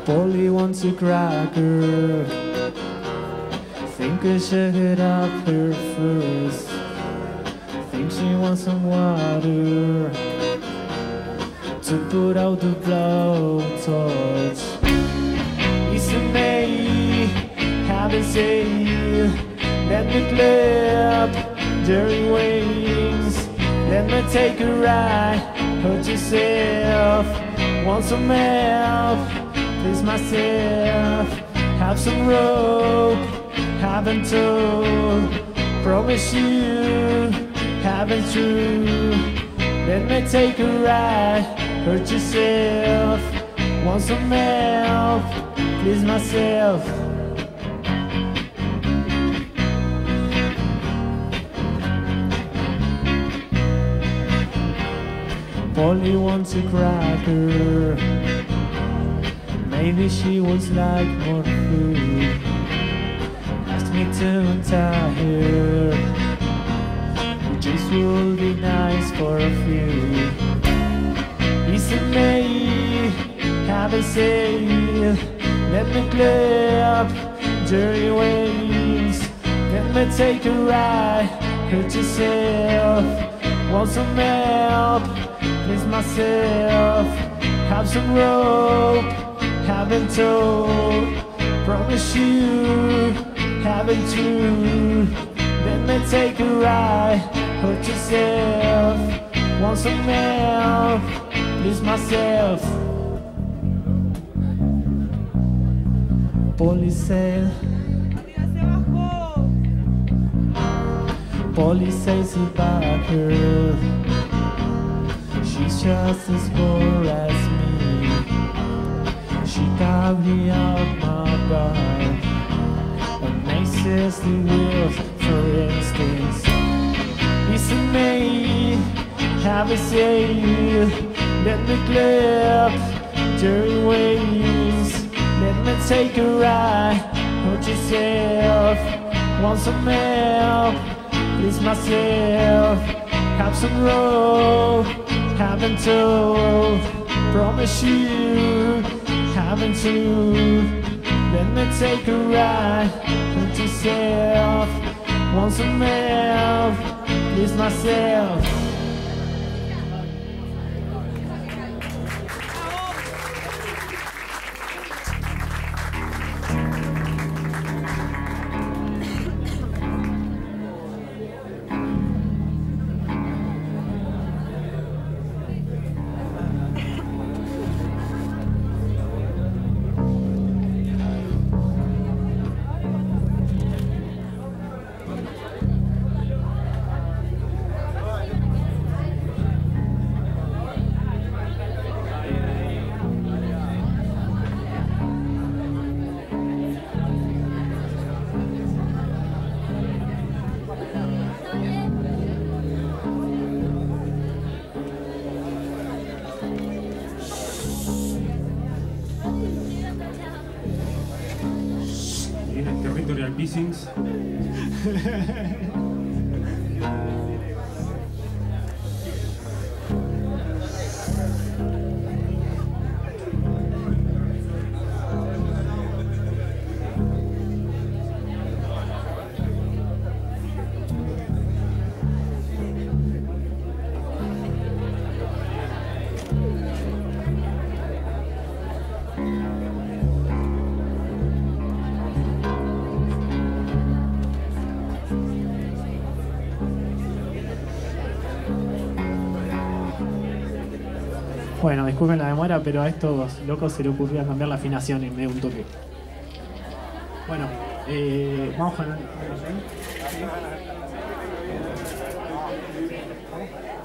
Polly wants a cracker. Think I should hit up her first. Think she wants some water to put out the blowtorch. Listen, me, have a say. Let me clip dirty wings. Let me take a ride. Hurt yourself. Want some help? Please myself. Have some rope. Haven't told. Promise you. Haven't true. Let me take a ride. Hurt yourself. Want some help? Please myself. Polly wants a cracker. Maybe she wants like more food. Asked me to untie her. Just would be nice for a few. Listen, me, have a say. Let me clip dirty wings. Let me take a ride. Hurt yourself. Want some help? Please myself. Have some rope. Haven't told. Promise you. Haven't true. Let me take a ride. Hurt yourself. Want some help? Please myself. Polly said. Polly says about her. She's just as poor as me. She got me out my butt. And makes the wheels, for instance. Listen, me, have a say. Let me clip dirty wings. Let me take a ride. Hurt yourself. Want some help? Please myself. Have some rope. Haven't told. Promise you. Haven't true. Let me take a ride. Hurt yourself. Want some help? Please myself. Territorial Pissings. Bueno, disculpen la demora, pero a estos locos se le ocurrió cambiar la afinación y me dio un toque. Bueno, vamos con el...